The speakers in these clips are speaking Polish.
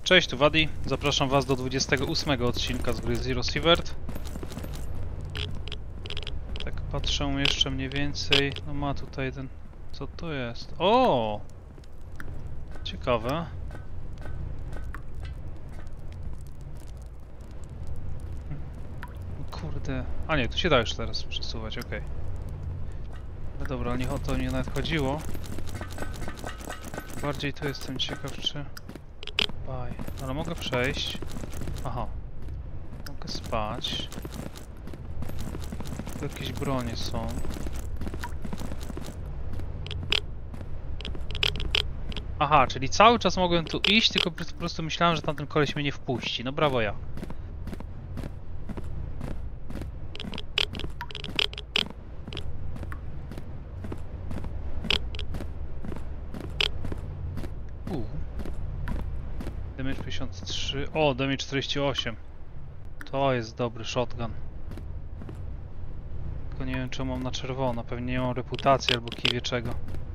Cześć, tu Wadi. Zapraszam was do 28 odcinka z gry Zero Sievert. Tak patrzę jeszcze mniej więcej. No ma tutaj ten... Co to jest? O! Ciekawe. Kurde. A nie, tu się da już teraz przesuwać, okej. No dobra, ale nie o to nie nawet chodziło. Bardziej tu jestem ciekaw, czy... Baj. Ale mogę przejść. Aha. Mogę spać. Tu jakieś bronie są. Aha, czyli cały czas mogłem tu iść, tylko po prostu myślałem, że tamten koleś mnie nie wpuści. No brawo ja. Damage 53. O, damage 48. To jest dobry shotgun. Tylko nie wiem, czy mam na czerwono. Pewnie nie mam reputacji albo kiwie czego.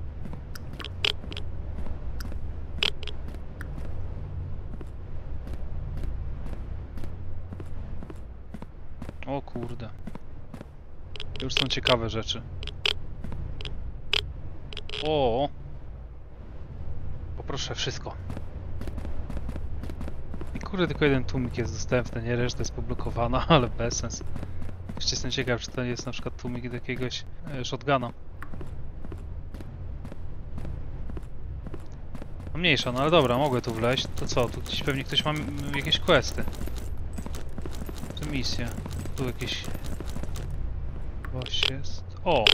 O kurde. Już są ciekawe rzeczy. O! Poproszę wszystko. I kurde, tylko jeden tłumik jest dostępny, nie? Reszta jest poblokowana, ale bez sens. Jeszcze jestem ciekaw, czy to jest na przykład tłumik do jakiegoś shotguna. No mniejsza, no ale dobra, mogę tu wleźć. To co? Tu gdzieś pewnie ktoś ma jakieś questy. Tu misje. Tu jakieś... Właśnie jest... O!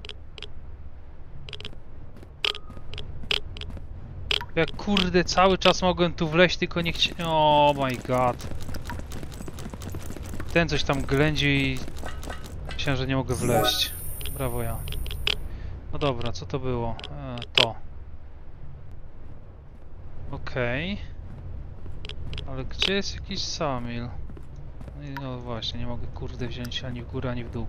Jak kurde, cały czas mogłem tu wleźć, tylko nie chciałem... Oh my god. Ten coś tam ględzi i... Myślałem, że nie mogę wleźć. Brawo ja. No dobra, co to było? To. Okej. Ale gdzie jest jakiś Samil? No, no właśnie, nie mogę kurde wziąć ani w górę, ani w dół.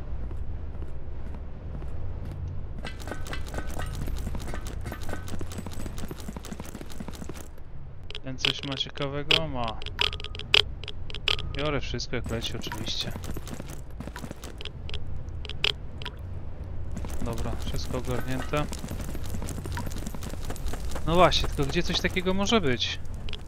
Ten coś ma ciekawego? Ma. Biorę wszystko jak leci oczywiście. Dobra, wszystko ogarnięte. No właśnie, tylko gdzie coś takiego może być?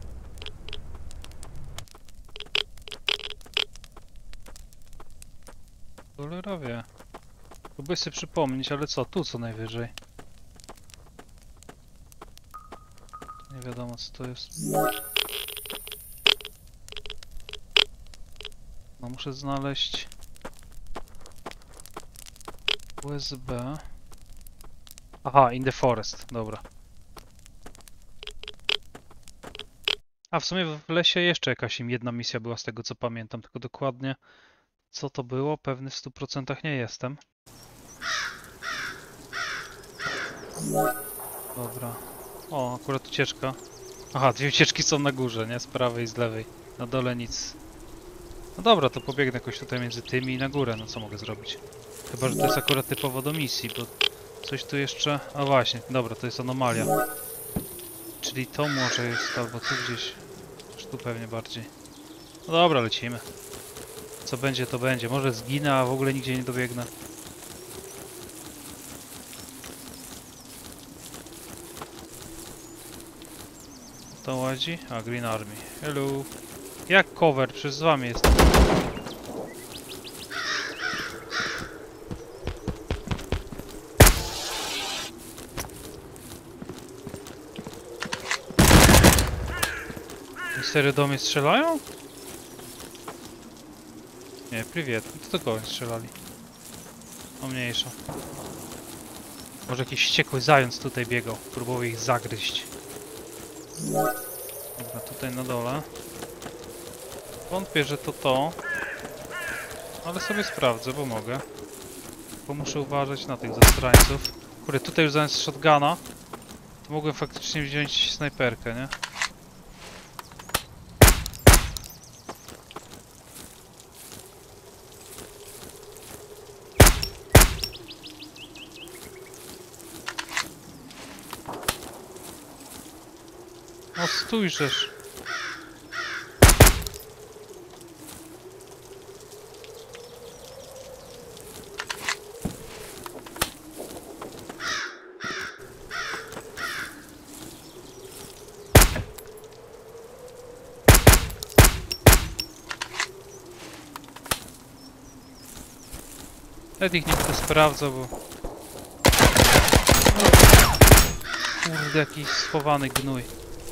Cholera wie. Próbuję sobie przypomnieć, ale co? Tu co najwyżej. Nie wiadomo co to jest. No muszę znaleźć... USB... Aha, in the forest, dobra. A w sumie w lesie jeszcze jakaś jedna misja była z tego co pamiętam, tylko dokładnie co to było, pewny w 100% nie jestem. Dobra. O, akurat ucieczka. Aha, dwie ucieczki są na górze, nie? Z prawej i z lewej. Na dole nic. No dobra, to pobiegnę jakoś tutaj między tymi i na górę, no co mogę zrobić? Chyba, że to jest akurat typowo do misji, bo coś tu jeszcze... A właśnie, dobra, to jest anomalia. Czyli to może jest, albo tu gdzieś... Już tu pewnie bardziej. No dobra, lecimy. Co będzie, to będzie. Może zginę, a w ogóle nigdzie nie dobiegnę. To ładzi? A, Green Army. Hello. Jak cover? Przecież z wami jest. Serio do mnie strzelają? Nie, prywiet. To do kogoś strzelali. O mniejsza. Może jakiś wściekły zając tutaj biegał. Próbował ich zagryźć. Dobra, tutaj na dole. Wątpię, że to. Ale sobie sprawdzę, bo mogę. Bo muszę uważać na tych zastrańców. Kurde, tutaj już zamiast shotguna to mogłem faktycznie wziąć snajperkę, nie? No stójrzesz. Nawet ich nie będę sprawdzał, bo... Kurde, jakiś schowany gnój.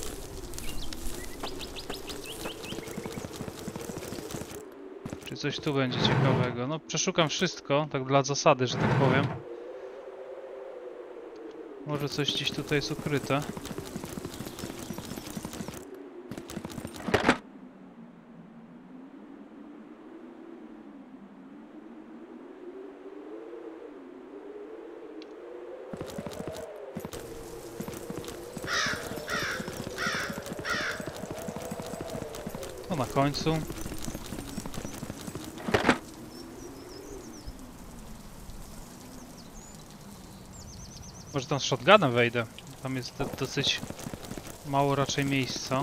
Czy coś tu będzie ciekawego? No, przeszukam wszystko, tak dla zasady, że tak powiem. Może coś gdzieś tutaj jest ukryte. To na końcu. Może tam z shotgunem wejdę. Tam jest dosyć mało raczej miejsca.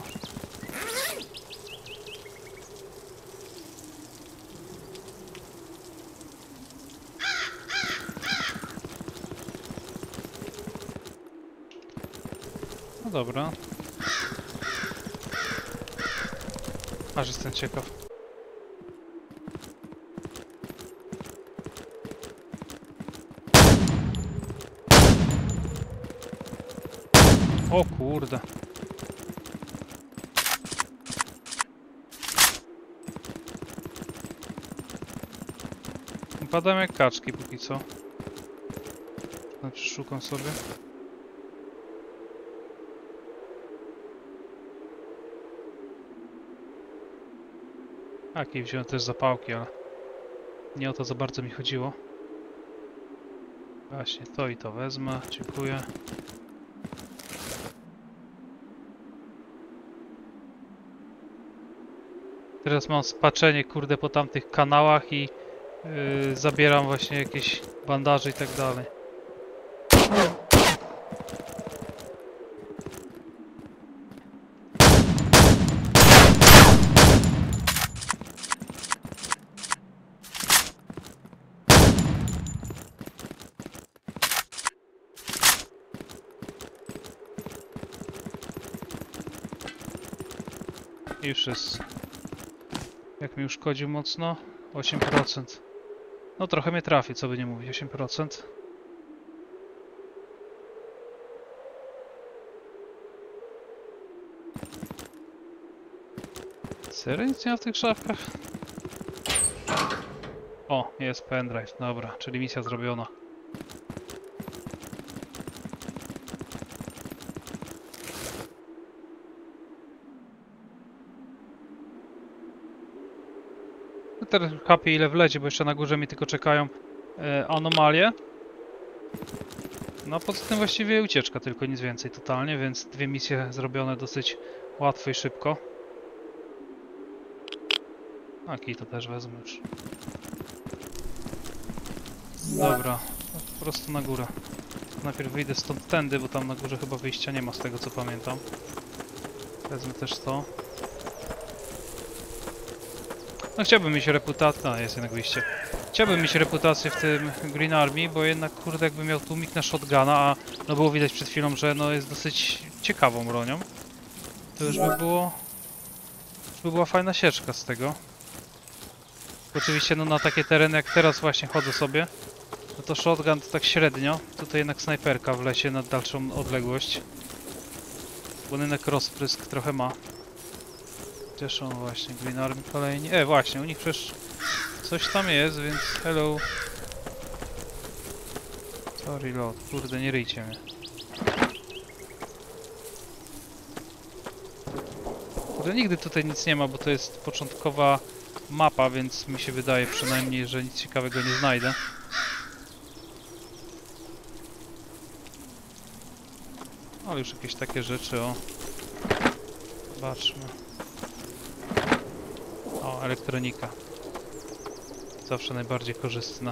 No dobra. Aż jestem ciekaw. O kurde. Padam jak kaczki póki co. No, przeszukam sobie. Tak, i wziąłem też zapałki, ale nie o to za bardzo mi chodziło. Właśnie to i to wezmę, dziękuję. Teraz mam spaczenie, kurde, po tamtych kanałach i zabieram właśnie jakieś bandaże i tak dalej. I już jest. Jak mi uszkodził mocno? 8%. No trochę mnie trafi, co by nie mówić, 8%. Serio nic nie ma w tych szafkach? O, jest pendrive, dobra, czyli misja zrobiona. Teraz happy ile wleci, bo jeszcze na górze mi tylko czekają anomalie. No poza tym właściwie ucieczka, tylko nic więcej totalnie, więc dwie misje zrobione dosyć łatwo i szybko. A kij to też wezmę już. Dobra, po prostu na górę. Najpierw wyjdę stąd tędy, bo tam na górze chyba wyjścia nie ma z tego co pamiętam. Wezmę też to. No chciałbym mieć reputację, no jest jednak wyjście. Chciałbym mieć reputację w tym Green Army, bo jednak kurde jakbym miał tłumik na shotguna, a no było widać przed chwilą, że no jest dosyć ciekawą bronią. To już by było... Już by była fajna sieczka z tego. Oczywiście no na takie tereny jak teraz właśnie chodzę sobie, no to shotgun to tak średnio. Tutaj jednak snajperka w lesie na dalszą odległość. Bo jednak rozprysk trochę ma. Cieszą właśnie Green Army kolejni. Właśnie, u nich przecież coś tam jest, więc hello. Sorry load, kurde nie ryjcie mnie. Kurde nigdy tutaj nic nie ma, bo to jest początkowa mapa, więc mi się wydaje przynajmniej, że nic ciekawego nie znajdę. Ale już jakieś takie rzeczy, o. Zobaczmy. O, elektronika. Zawsze najbardziej korzystna.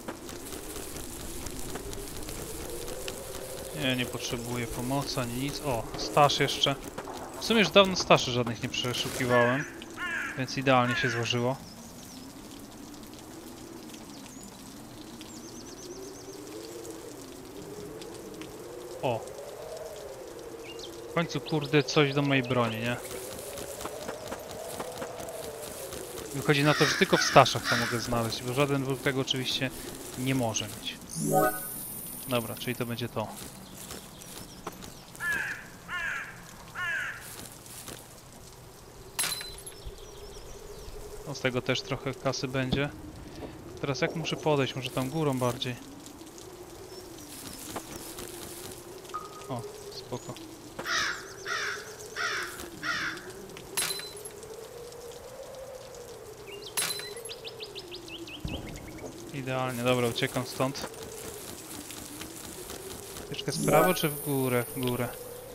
Nie potrzebuję pomocy ani nic. O, staż jeszcze. W sumie już dawno staży żadnych nie przeszukiwałem, więc idealnie się złożyło. O! W końcu kurde coś do mojej broni, nie? Wychodzi na to, że tylko w staszach to mogę znaleźć, bo żaden wróg tego oczywiście Nie może mieć. Dobra, czyli to będzie to. No z tego też trochę kasy będzie. Teraz jak muszę podejść? Może tam górą bardziej. O, spoko. Idealnie, dobra, uciekam stąd. Ucieczkę w prawo czy w górę? W górę.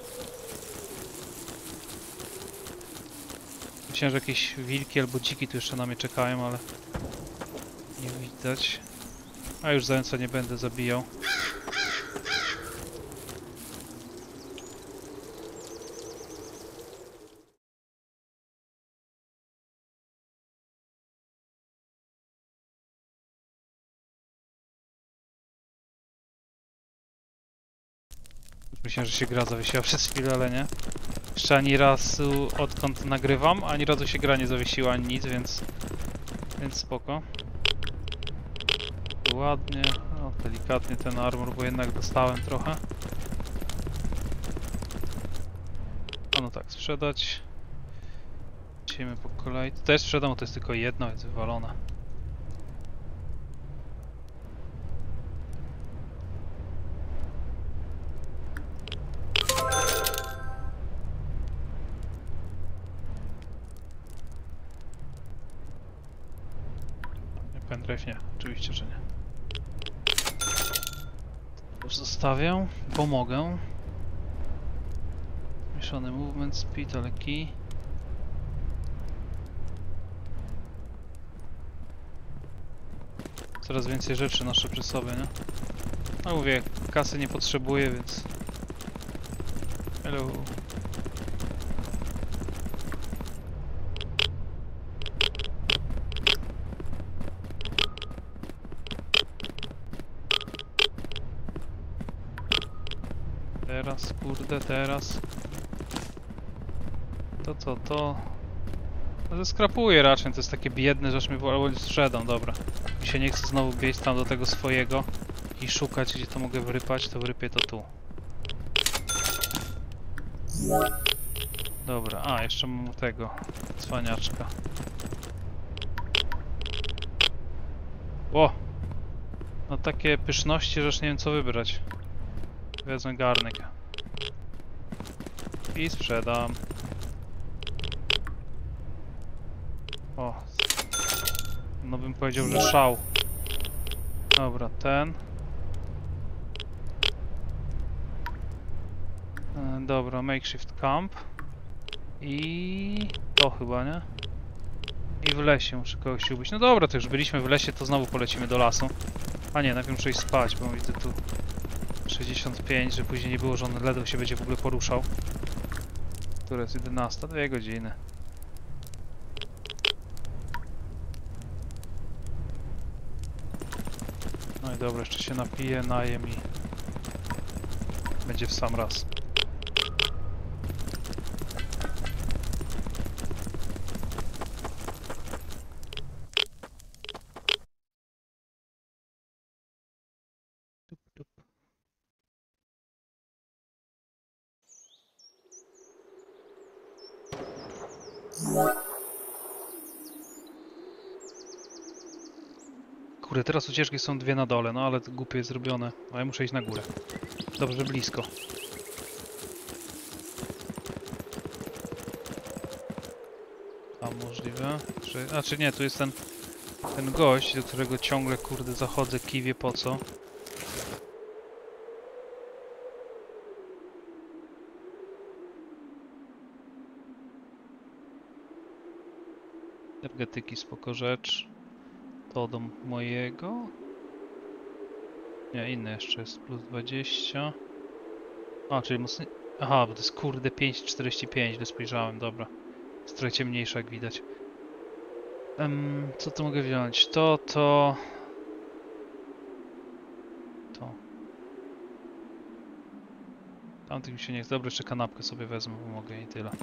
Myślałem, że jakieś wilki albo dziki tu jeszcze na mnie czekają, ale nie widać. A już zająca nie będę zabijał. Myślałem, że się gra zawiesiła przez chwilę, ale nie. Jeszcze ani razu odkąd nagrywam, ani razu się gra nie zawiesiła, ani nic, więc spoko. Ładnie, no, delikatnie ten armor, bo jednak dostałem trochę. A no tak, sprzedać. Lecimy po kolei. To też sprzedam, bo to jest tylko jedno, jest wywalone. Pendrive nie, oczywiście, że nie. Już zostawię, bo mogę. Mieszany movement speed, ale key. Coraz więcej rzeczy noszę przy sobie, nie? No mówię, kasy nie potrzebuję, więc... Hello. Teraz, kurde, teraz. To co, to... No zeskrapuję raczej, to jest takie biedne, że aż mi albo sprzedam, dobra. Mi się nie chce znowu biec tam do tego swojego i szukać, gdzie to mogę wrypać, to wrypię to tu. Dobra, a jeszcze mam tego cwaniaczka. O! No takie pyszności, że już nie wiem co wybrać. Wezmę garnek. I sprzedam. O. No bym powiedział, że szał. Dobra, ten. Dobra, makeshift camp. I to chyba, nie? I w lesie muszę kogoś się ubić. No dobra, to już byliśmy w lesie, to znowu polecimy do lasu. A nie, najpierw muszę iść spać, bo widzę tu 65, że później nie było, że on ledwo się będzie w ogóle poruszał. Które jest 11, 2 godziny. No i dobra, jeszcze się napiję, najem i będzie w sam raz. Tup, tup. Kurde, teraz ucieczki są dwie na dole, no ale to głupie jest zrobione. A ja muszę iść na górę. Dobrze, blisko. A możliwe? Czy nie, tu jest ten gość, do którego ciągle kurde zachodzę, kiwie po co? Energetyki spoko rzecz. To do mojego? Nie, inny jeszcze jest, plus 20. A, czyli mocno... Aha, bo to jest kurde 5,45, gdy spojrzałem, dobra. Jest trochę ciemniejsza jak widać. Co tu mogę wziąć? To... Tamtych mi się nie chce. Dobra, jeszcze kanapkę sobie wezmę, bo mogę i tyle.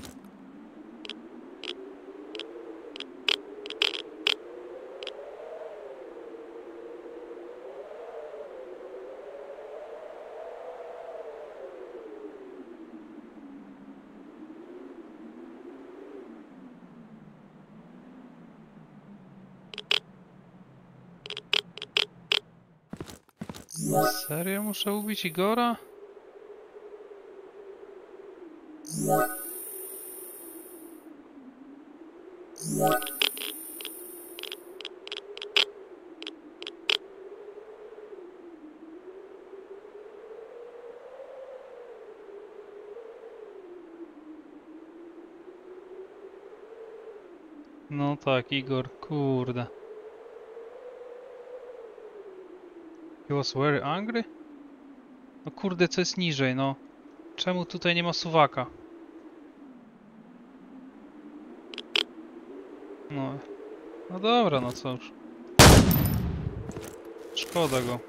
Serio muszę ubić Igora? No tak, Igor, kurde. He was very angry? No kurde, co jest niżej, no. Czemu tutaj nie ma suwaka? No. No dobra, no co już. Szkoda go.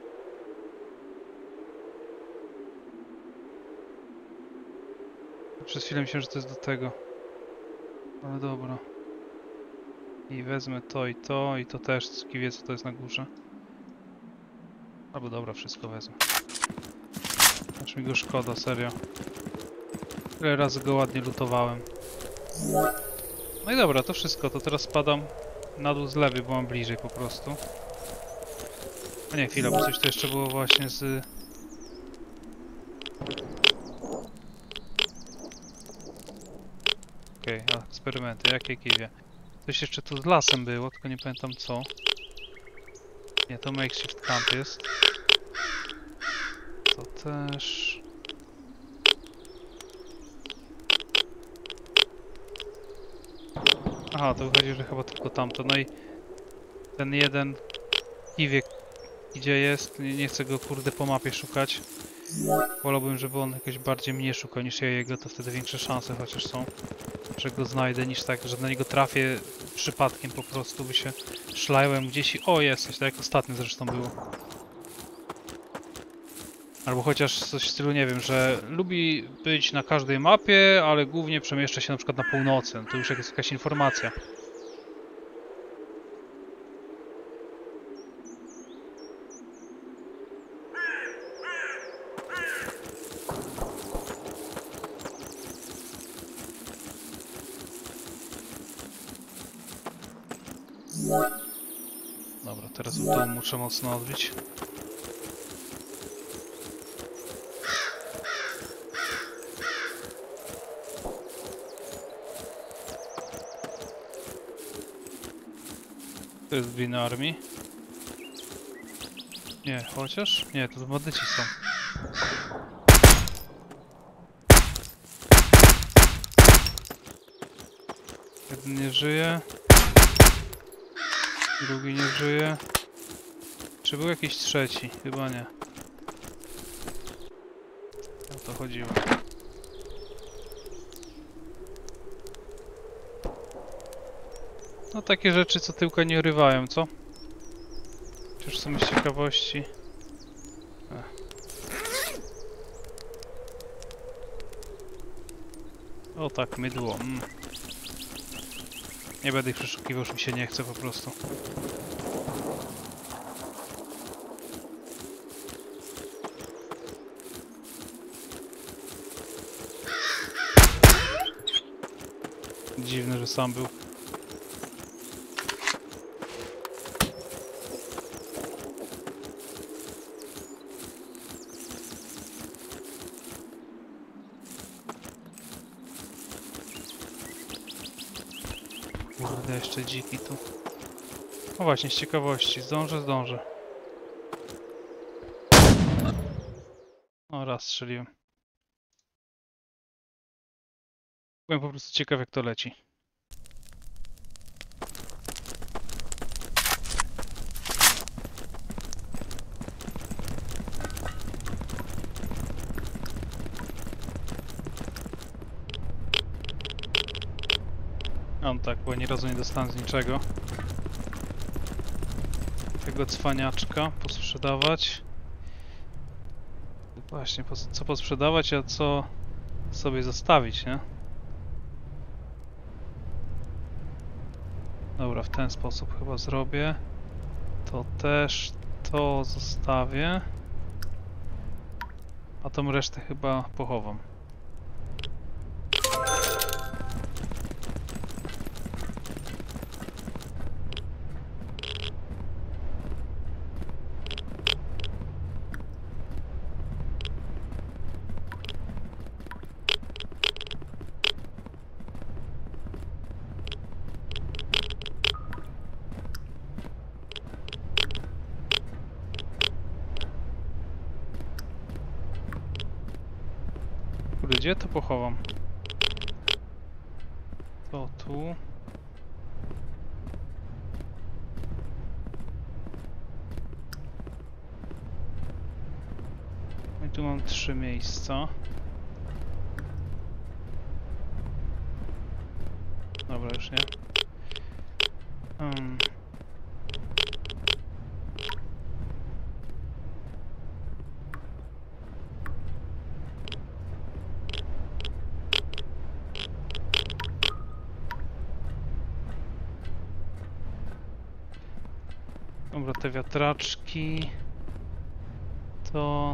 Przez chwilę myślałem, że to jest do tego. Ale dobra. I wezmę to i to też. Ski wie, co to jest na górze. Albo dobra, wszystko wezmę. Aż mi go szkoda, serio. Tyle razy go ładnie lutowałem. No i dobra, to wszystko. To teraz spadam na dół z lewej, bo mam bliżej po prostu. A nie, chwila, bo coś tu jeszcze było właśnie z... Okej, eksperymenty, jakie kiwie. Coś jeszcze tu z lasem było, tylko nie pamiętam co. Nie, to makeshift camp jest. To też... Aha, to wychodzi, że chyba tylko tamto. No i ten jeden kiwiek, gdzie jest, nie chcę go kurde po mapie szukać. Wolałbym, żeby on jakoś bardziej mnie szukał niż ja jego, to wtedy większe szanse chociaż są, że go znajdę, niż tak, że na niego trafię przypadkiem po prostu, by się szlałem gdzieś i o, jest coś, tak jak ostatnio zresztą było. Albo chociaż coś w stylu, nie wiem, że lubi być na każdej mapie, ale głównie przemieszcza się na przykład na północy, no to już jest jakaś informacja. Dobra, teraz w dół muszę mocno odbić. To jest Green Army. Nie, chociaż? Nie, to bandyci są. Jeden nie żyje. Drugi nie żyje. Czy był jakiś trzeci? Chyba nie. O to chodziło. No takie rzeczy, co tyłka nie urywają, co? Chociaż w sumie z ciekawości. O tak, mydło. Nie będę ich przeszukiwał, już mi się nie chce po prostu. Dziwne, że sam był. Kurde, jeszcze dziki tu. No właśnie, z ciekawości. Zdążę. O, raz strzeliłem. Byłem po prostu ciekaw, jak to leci. On tak, bo ani razu nie dostałem z niczego. Tego cwaniaczka posprzedawać. Właśnie, co posprzedawać, a co sobie zostawić, nie? Dobra, w ten sposób chyba zrobię. To też to zostawię. A tą resztę chyba pochowam. gdzie to pochowam? To tu. I tu mam 3 miejsca. Dobra, już nie. Dobra, te wiatraczki. To.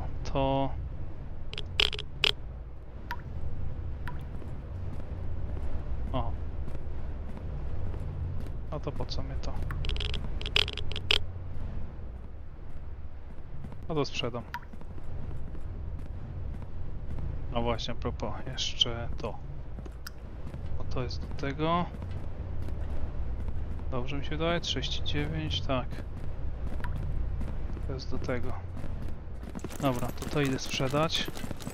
O. A to po co mnie to? A to sprzedam. A właśnie, a propos, jeszcze to. A to jest do tego. Dobrze mi się wydaje, 39, tak. To jest do tego. Dobra, to idę sprzedać.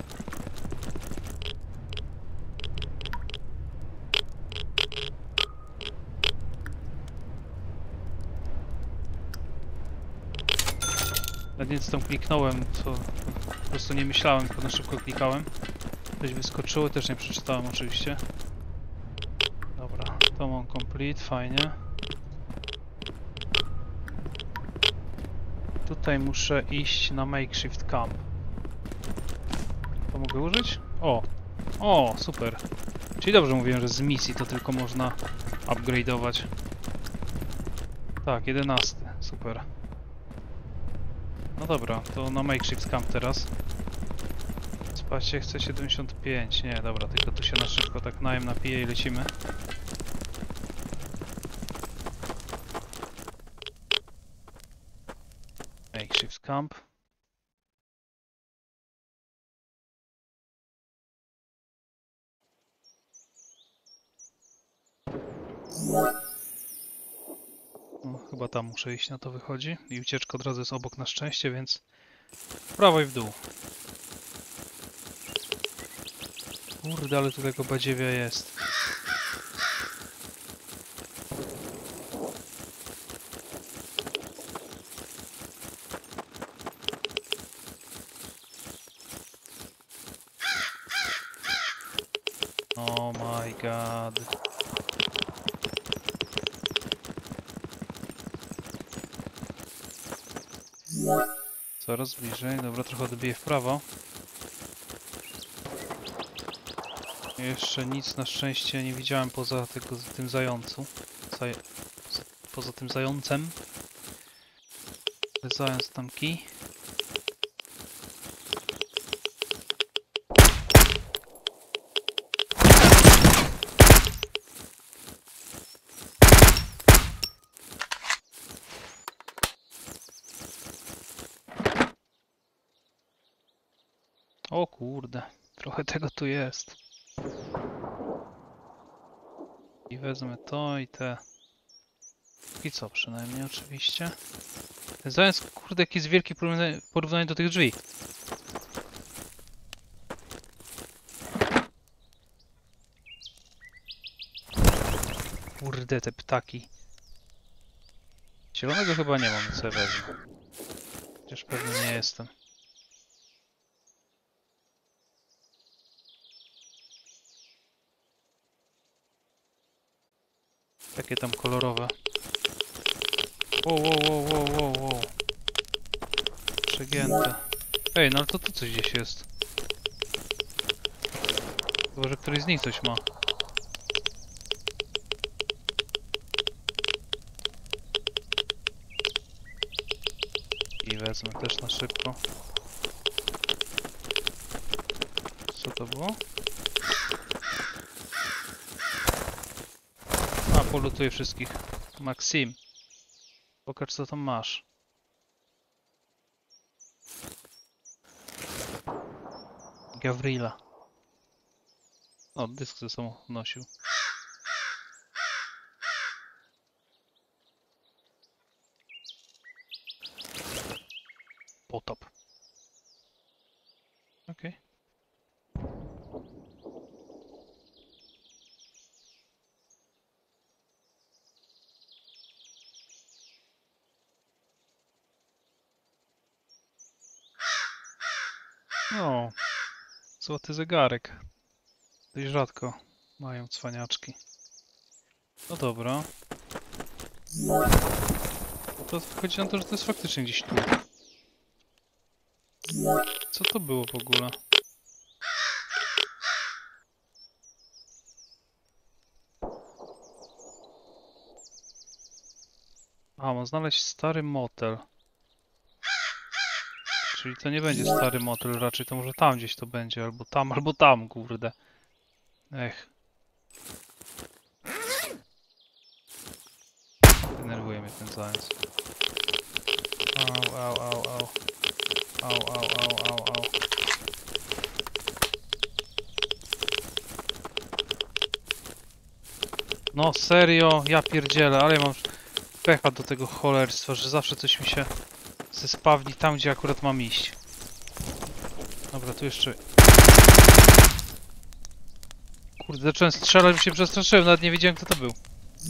Nawet nic tam kliknąłem, co po prostu nie myślałem, tylko na szybko klikałem. Coś wyskoczyło, też nie przeczytałem oczywiście. Dobra, to mam complete, fajnie. Tutaj muszę iść na makeshift camp. To mogę użyć? O! O, super. Czyli dobrze mówiłem, że z misji to tylko można upgrade'ować. Tak, 11. Super. No dobra, to na makeshift camp teraz. Spać się chce 75. Nie, dobra, tylko tu się na szybko tak napiję i lecimy. Makeshift camp. No, chyba tam muszę iść, na to wychodzi. I ucieczka od razu jest obok na szczęście, więc w prawo i w dół. Kurde, ale tu tego badziewia jest. Oh my god. Coraz bliżej. Dobra, trochę odbiję w prawo. Jeszcze nic na szczęście nie widziałem poza tym zającu. Poza tym zającem. Zając tam kij. O kurde, trochę tego tu jest. I wezmę to i te. I co przynajmniej oczywiście. Ten zając, kurde, jaki jest wielki porównanie do tych drzwi. Kurde, te ptaki. Zielonego chyba nie mam, co wezmę. Chociaż pewnie nie jestem. Takie tam kolorowe. Wow. Przegięte. Ej, no ale to tu coś gdzieś jest. Chyba, że któryś z nich coś ma. I wezmę też na szybko. Co to było? A, polutuję wszystkich. Maxim. Pokaż, co tam masz. Gavrila. O, dysk ze sobą nosił. Potop. Okej. O, złoty zegarek. Dość rzadko mają cwaniaczki. No dobra. No to wychodzi na to, że to jest faktycznie gdzieś tu. Co to było w ogóle? A, mam znaleźć stary motel. Czyli to nie będzie stary motel, raczej to może tam gdzieś to będzie, albo tam, kurde. Ech. Denerwuje mnie ten zając. Au, au, au, au. Au, au, au, au, au. No serio, ja pierdzielę, ale ja mam pecha do tego cholerstwa, że zawsze coś mi się zespawni tam, gdzie akurat mam iść. Dobra, tu jeszcze... Kurde, zacząłem strzelać, bo się przestraszyłem, nawet nie wiedziałem, kto to był.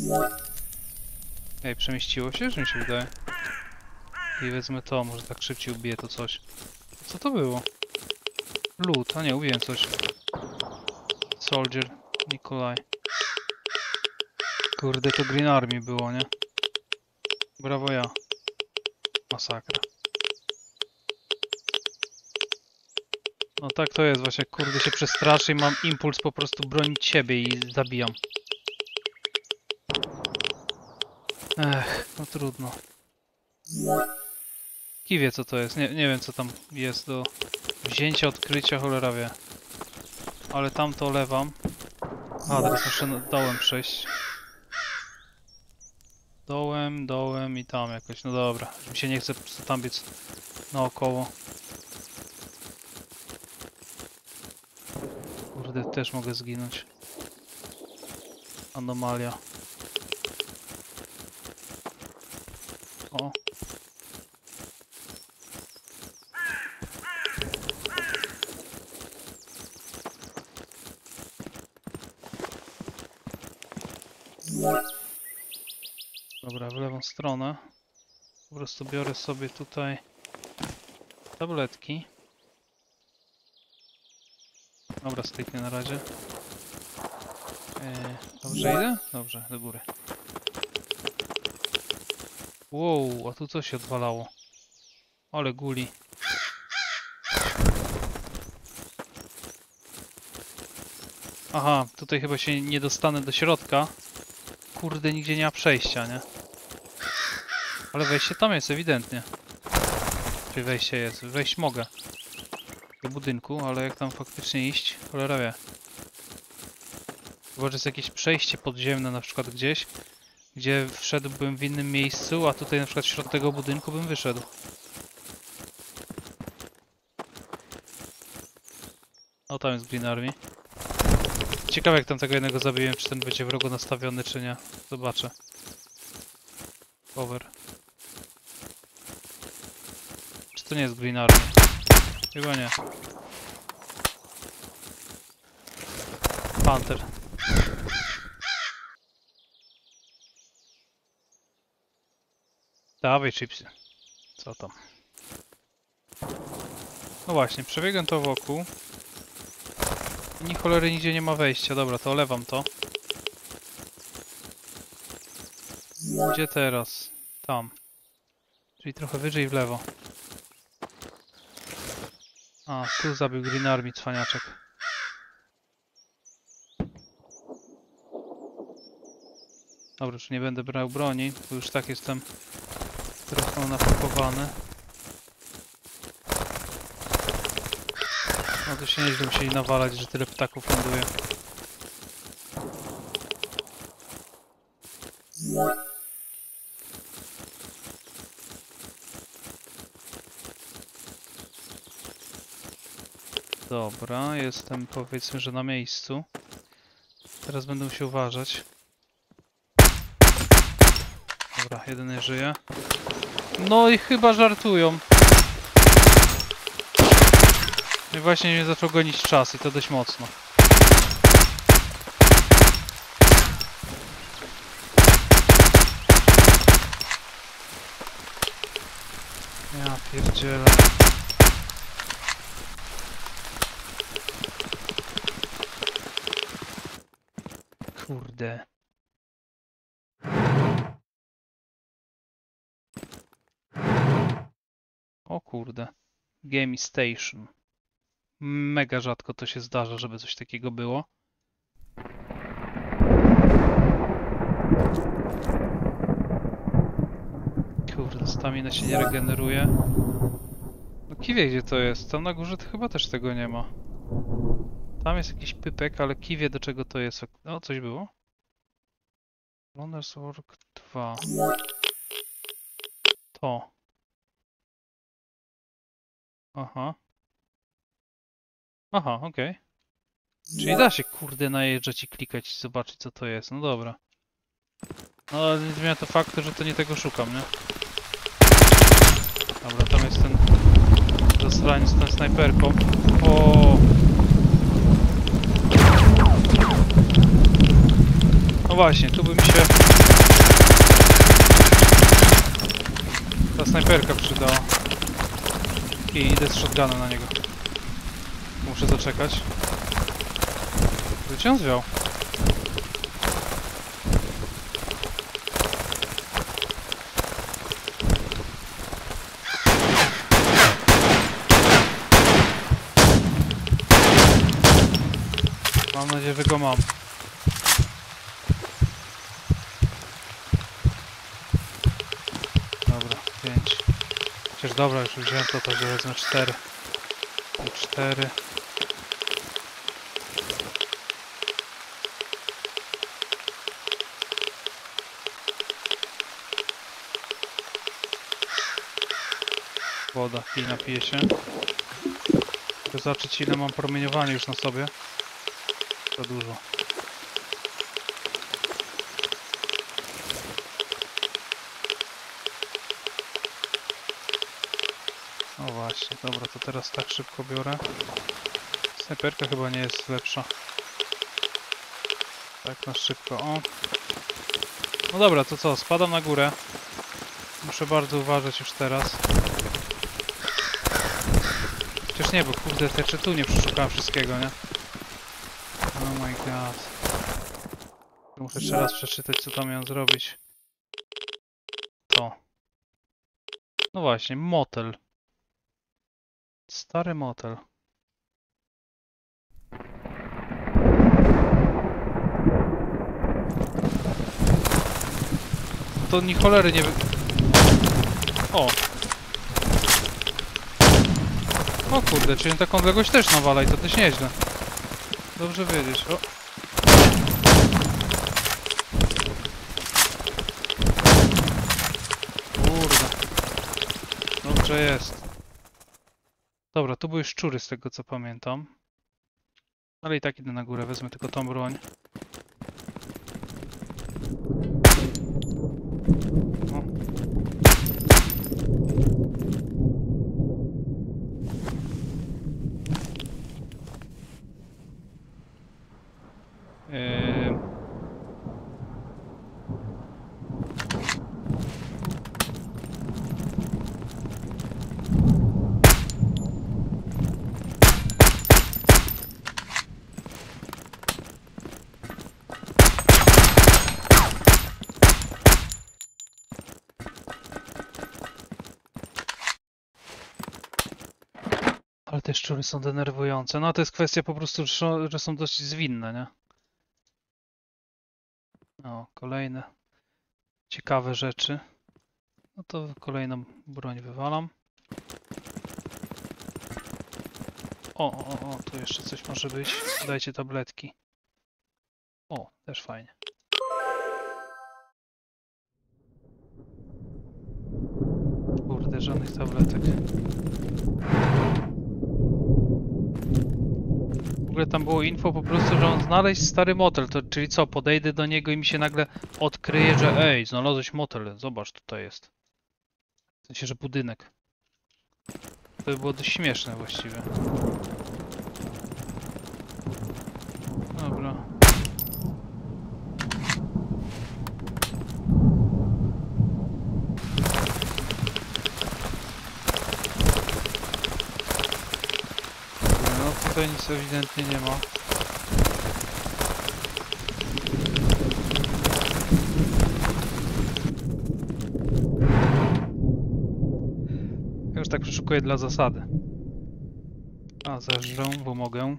Ej, przemieściło się? Że mi się wydaje. I wezmę to, może tak szybciej ubiję to coś. Co to było? Loot, a nie, ubiłem coś. Soldier, Nikolaj. Kurde, to Green Army było, nie? Brawo ja. Masakra. No tak to jest właśnie, kurde się przestraszę i mam impuls po prostu bronić siebie i zabijam. Ech, no trudno. Kiwie co to jest, nie wiem co tam jest do wzięcia, odkrycia, cholera wie. Ale tam to lewam. A, teraz muszę dołem przejść. Dołem i tam jakoś, no dobra. Mi się nie chce po prostu tam biec naokoło. Kurde, też mogę zginąć. Anomalia. O. Dobra, w lewą stronę. Po prostu biorę sobie tutaj tabletki. Dobra, skliknę na razie. Dobrze idę? Dobrze, do góry. Wow, a tu coś się odwalało. Ale guli. Aha, tutaj chyba się nie dostanę do środka. Kurde, nigdzie nie ma przejścia, nie? Ale wejście tam jest, ewidentnie. Czy wejście jest? Wejść mogę. Do budynku, ale jak tam faktycznie iść? Cholera wie. Chyba, że jest jakieś przejście podziemne na przykład gdzieś, gdzie wszedłbym w innym miejscu, a tutaj na przykład w środek tego budynku bym wyszedł. O, tam jest Green Army. Ciekawe jak tam tego jednego zabiłem, czy ten będzie wrogo nastawiony, czy nie. Zobaczę. Cover. Czy to nie jest Green Army? Chyba nie. Panther. Dawaj chipsy. Co tam? No właśnie, przebiegłem to wokół. Ni cholery nigdzie nie ma wejścia. Dobra, to olewam to. Gdzie teraz? Tam. Czyli trochę wyżej w lewo. A, tu zabił Green Army cwaniaczek. Dobra, już nie będę brał broni, bo już tak jestem trochę napakowany. No to się nieźle musieli nawalać, że tyle ptaków ląduje. Dobra, jestem powiedzmy, że na miejscu. Teraz będę musiał uważać. Dobra, jeden nie żyje. No i chyba żartują. I właśnie mnie zaczął gonić czas i to dość mocno. Ja pierdzielę. kurde. O kurde. Game Station. Mega rzadko to się zdarza, żeby coś takiego było. Kurde, stamina się nie regeneruje. No kiwie gdzie to jest? Tam na górze to chyba też tego nie ma. Tam jest jakiś pypek, ale kiwie do czego to jest? O, coś było? Runners Work 2. To. Aha. Aha, okej. Czyli da się kurde najeżdżać i klikać i zobaczyć co to jest. No dobra. No ale nie zmienia to faktu, że to nie tego szukam, nie? Dobra, tam jest ten zasraniec z tą snajperką. O! No właśnie, tu by mi się ta snajperka przydała. I idę z shotgunem na niego. Muszę zaczekać. Gdzie on zwiał? Mam nadzieję, że go mam. Dobra, 5. Chociaż dobra, już wziąłem to, także wezmę 4. 4. Woda, i napiję się. Chcę zobaczyć ile mam promieniowania już na sobie. Za dużo. No właśnie, dobra, to teraz tak szybko biorę. Snajperka chyba nie jest lepsza. Tak na szybko, o. No dobra, to co, spadam na górę. Muszę bardzo uważać już teraz. Chociaż nie, bo kurde, jeszcze tu nie przeszukałem wszystkiego, nie? Oh my god. Muszę jeszcze raz przeczytać, co tam miałem zrobić. To. No właśnie, motel. Stary motel. To ni cholery nie wy... O! O kurde, czyli taką odległość też nawala i to też nieźle. Dobrze wiedzieć. O! Kurde. Dobrze jest. Dobra, tu były szczury z tego co pamiętam. Ale i tak idę na górę, wezmę tylko tą broń. O. Ale te szczury są denerwujące. No to jest kwestia po prostu, że są dość zwinne, nie? O, kolejne ciekawe rzeczy. No to kolejną broń wywalam. O, tu jeszcze coś może być. Dajcie tabletki. O, też fajnie. Kurde, żadnych tabletek. W ogóle tam było info po prostu, że on znaleźć stary motel, to czyli co, podejdę do niego i mi się nagle odkryje, że ej, znalazłeś motel, zobacz, tutaj jest. W sensie, że budynek. To by było dość śmieszne właściwie. Dobra. No tutaj nic ewidentnie nie ma. tak przeszukuję dla zasady. A, zeżrę, bo mogę.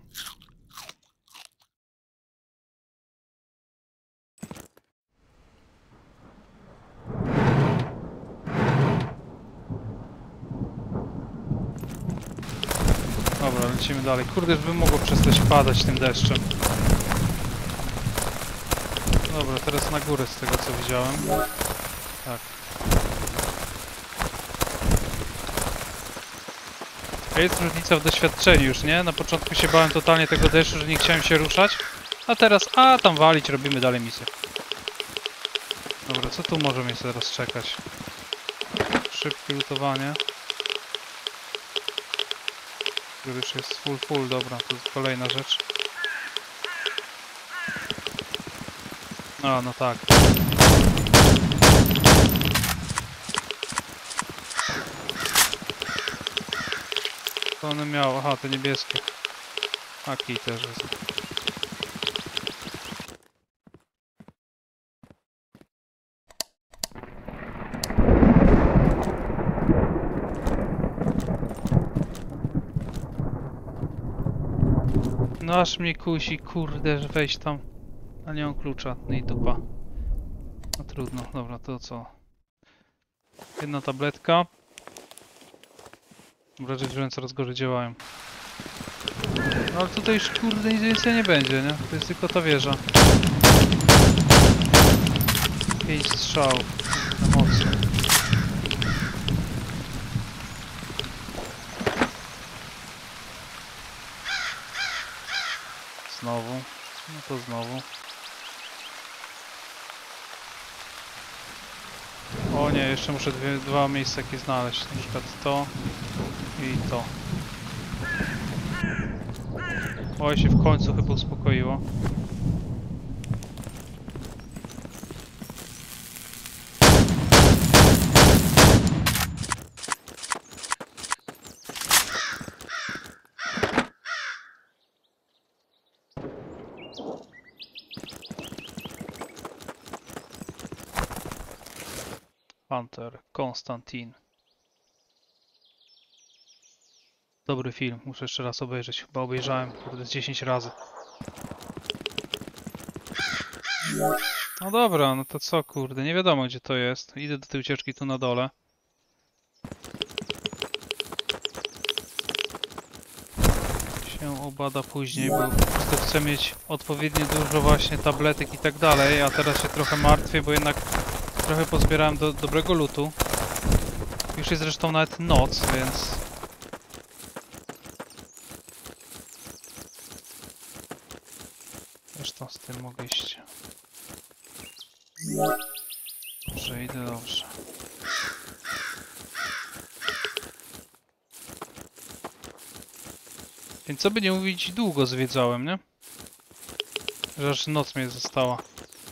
Dobra, lecimy dalej. Kurde, żeby mogło przestać padać tym deszczem. Dobra, teraz na górę z tego co widziałem. Tak. Jest różnica w doświadczeniu już, nie? Na początku się bałem totalnie tego deszczu, że nie chciałem się ruszać. A teraz, tam walić, robimy dalej misję. Dobra, co tu może mnie teraz czekać? Szybkie lutowanie. Już jest full, dobra, to jest kolejna rzecz. A, no tak. Co one miały? Aha, te niebieskie. A, kij też jest. No aż mnie kusi, kurde, że wejść tam. A nie mam klucza, no i dupa. No trudno, dobra, to co? Jedna tabletka. Dobra, że coraz gorzej działają. No ale tutaj już kurde nic więcej nie będzie, nie? To jest tylko ta wieża. 5 strzałów. Na mocno. Znowu. No to znowu. O nie, jeszcze muszę dwa miejsca jakieś znaleźć. Na przykład to i to. Oj, się w końcu chyba uspokoiło. Hunter, Konstantin. Dobry film, muszę jeszcze raz obejrzeć. Chyba obejrzałem, kurde, 10 razy. No dobra, no to co, kurde, nie wiadomo gdzie to jest. Idę do tej ucieczki tu na dole. Się obada później, bo po prostu chcę mieć odpowiednio dużo właśnie tabletek i tak dalej, a teraz się trochę martwię, bo jednak trochę pozbierałem dobrego lootu. Już jest zresztą nawet noc, więc... Zresztą z tym mogę iść. Dobrze, idę dobrze. Więc co by nie mówić, długo zwiedzałem, nie? Że aż noc mnie została.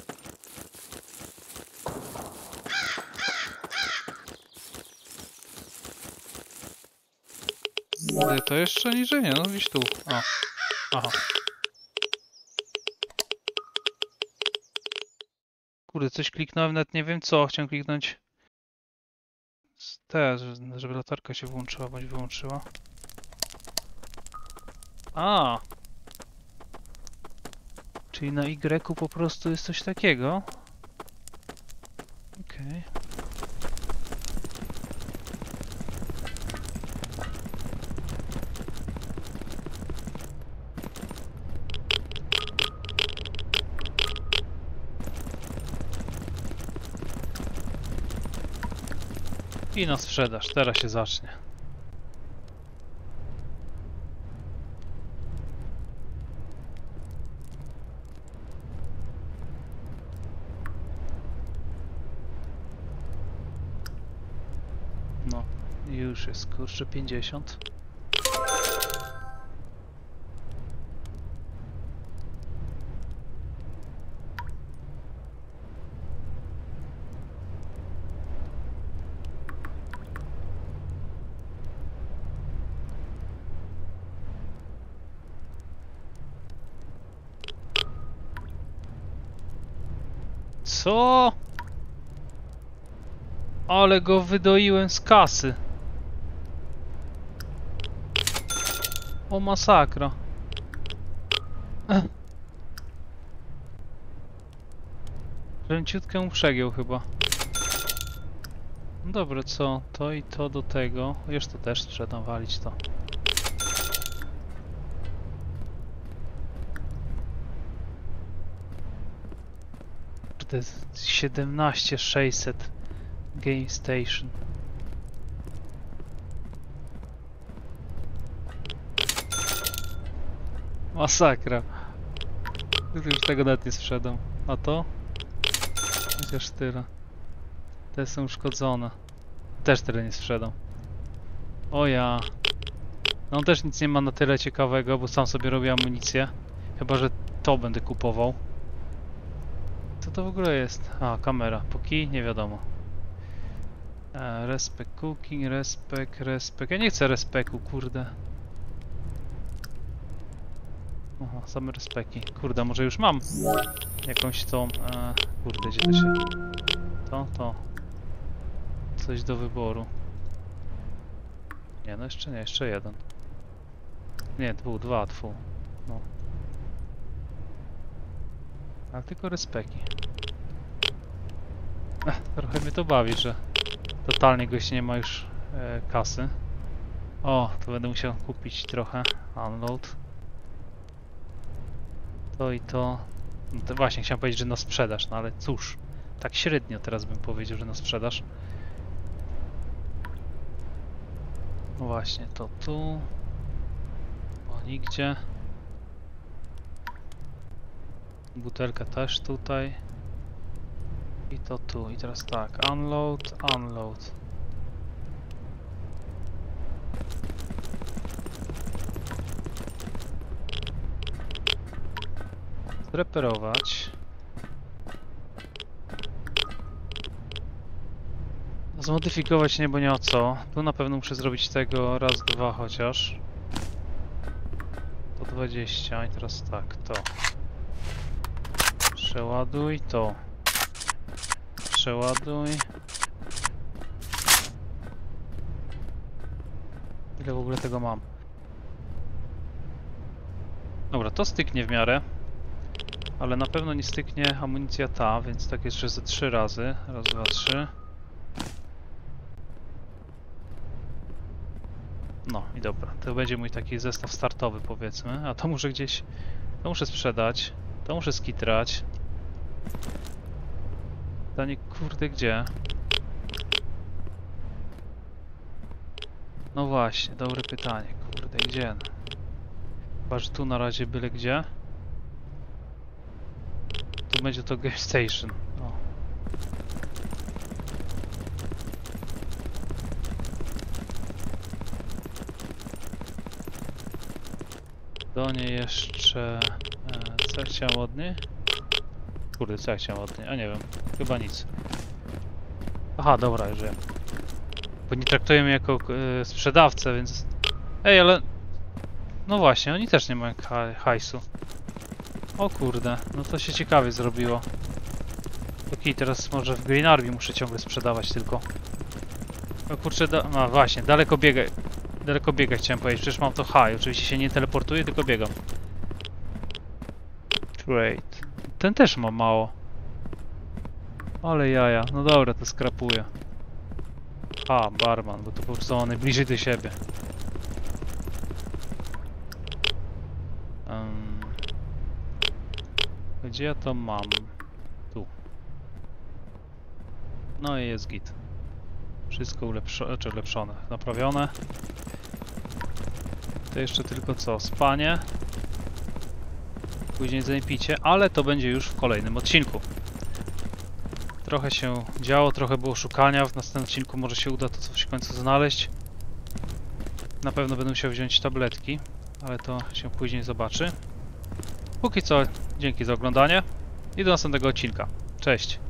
Ale to jeszcze niżej? Nie, no gdzieś tu. O. Aha. Kurde, coś kliknąłem, nawet nie wiem co. Chciałem kliknąć... żeby latarka się włączyła, bądź wyłączyła. A. Czyli na Y po prostu jest coś takiego. Okej. I na sprzedaż, teraz się zacznie. No, już jest kurczę 50. Co? Ale go wydoiłem z kasy. O masakra. Żebym ciutkę mu przegiął chyba. No dobra, co? To i to do tego. Już to też sprzedam, walić to. To jest 17600 Game Station. Masakra. Już tego nawet nie sprzedam. A to? Chociaż tyle. Te są uszkodzone. Też tyle nie sprzedam. O ja. No on też nic nie ma na tyle ciekawego, bo sam sobie robię amunicję. Chyba że to będę kupował. Co to w ogóle jest? A, kamera. Póki nie wiadomo. Respect cooking, respect. Ja nie chcę respeku, kurde. Aha, same respekki. Kurde, może już mam jakąś tą... kurde, gdzie to się... To. Coś do wyboru. Nie, no jeszcze nie, jeszcze jeden. Nie, dwa. No. Ale tylko respekki. Trochę mnie to bawi, że totalnie gość nie ma już kasy. O, to będę musiał kupić trochę. Unload. To i to. No to właśnie chciałem powiedzieć, że na sprzedaż, no ale cóż. Tak średnio teraz bym powiedział, że na sprzedaż. No właśnie, to tu. O, nigdzie. Butelka też tutaj. I to tu. I teraz tak. Unload. Zreperować. Zmodyfikować nie, bo nie o co. Tu na pewno muszę zrobić tego raz, dwa chociaż. To 20 i teraz tak, to. Przeładuj to. Przeładuj. Ile w ogóle tego mam? Dobra, to styknie w miarę. Ale na pewno nie styknie amunicja ta, więc tak jeszcze ze 3 razy. Raz, dwa, 3. No i dobra, to będzie mój taki zestaw startowy, powiedzmy. A to muszę gdzieś... To muszę sprzedać. To muszę skitrać. Pytanie, kurde, gdzie? No właśnie, dobre pytanie. Kurde, gdzie? Chyba, że tu na razie byle gdzie. Tu będzie to Game Station. O. Do niej jeszcze... co ja chciałem od niej? Kurde, co ja chciałem od niej? A nie wiem, chyba nic. Aha, dobra, już wiem. Bo nie traktuję mnie jako sprzedawcę, więc... Ej, ale... No właśnie, oni też nie mają hajsu. O kurde, no to się ciekawie zrobiło. Okej, teraz może w Green Army muszę ciągle sprzedawać tylko. O kurczę, no właśnie, daleko biegaj. Daleko biegać chciałem powiedzieć, przecież mam to high. Oczywiście się nie teleportuję, tylko biegam. Trade. Ten też ma mało. Ale jaja, no dobra, to skrapuję. A, barman, bo to po prostu one bliżej do siebie. Gdzie ja to mam? Tu. No i jest git. Wszystko ulepszone, naprawione. To jeszcze tylko co? Spanie. Później zapicie, ale to będzie już w kolejnym odcinku. Trochę się działo, trochę było szukania. W następnym odcinku może się uda to coś w końcu znaleźć. Na pewno będę musiał wziąć tabletki, ale to się później zobaczy. Póki co, dzięki za oglądanie i do następnego odcinka. Cześć!